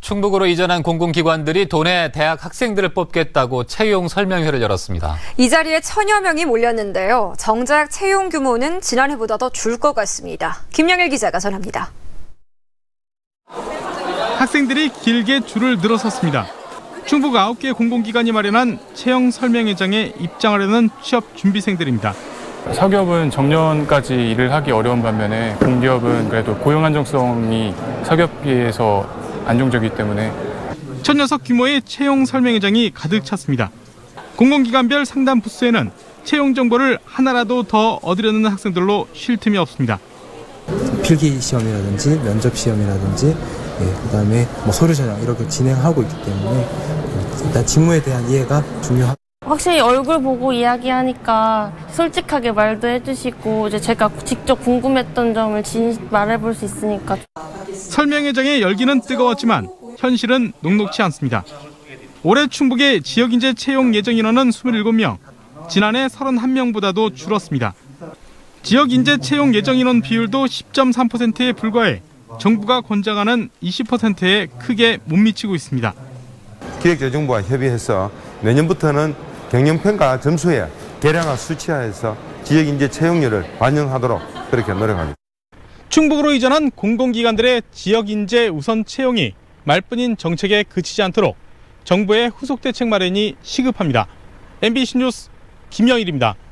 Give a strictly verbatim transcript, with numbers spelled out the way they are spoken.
충북으로 이전한 공공기관들이 도내 대학 학생들을 뽑겠다고 채용 설명회를 열었습니다. 이 자리에 천여 명이 몰렸는데요. 정작 채용 규모는 지난해보다 더 줄 것 같습니다. 김영일 기자가 전합니다. 학생들이 길게 줄을 늘어섰습니다. 충북 아홉 개 공공기관이 마련한 채용 설명회장에 입장하려는 취업 준비생들입니다. 사기업은 정년까지 일을 하기 어려운 반면에 공기업은 그래도 고용 안정성이 사기업에 비해서 안정적이기 때문에 천여석 규모의 채용 설명회장이 가득 찼습니다. 공공기관별 상담 부스에는 채용 정보를 하나라도 더 얻으려는 학생들로 쉴 틈이 없습니다. 필기 시험이라든지 면접 시험이라든지 예, 그다음에 뭐 서류 전형 이렇게 진행하고 있기 때문에 일단 직무에 대한 이해가 중요합니다. 확실히 얼굴 보고 이야기하니까 솔직하게 말도 해주시고 이제 제가 직접 궁금했던 점을 진 말해볼 수 있으니까. 설명회장의 열기는 뜨거웠지만 현실은 녹록치 않습니다. 올해 충북의 지역인재 채용 예정 인원은 이십칠 명, 지난해 삼십일 명보다도 줄었습니다. 지역인재 채용 예정 인원 비율도 십 점 삼 퍼센트에 불과해 정부가 권장하는 이십 퍼센트에 크게 못 미치고 있습니다. 기획재정부와 협의해서 내년부터는 경영평가 점수에 계량화 수치화해서 지역인재 채용률을 반영하도록 그렇게 노력합니다. 충북으로 이전한 공공기관들의 지역인재 우선 채용이 말뿐인 정책에 그치지 않도록 정부의 후속 대책 마련이 시급합니다. 엠비씨 뉴스 김영일입니다.